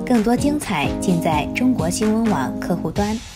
更多精彩尽在中国新闻网客户端。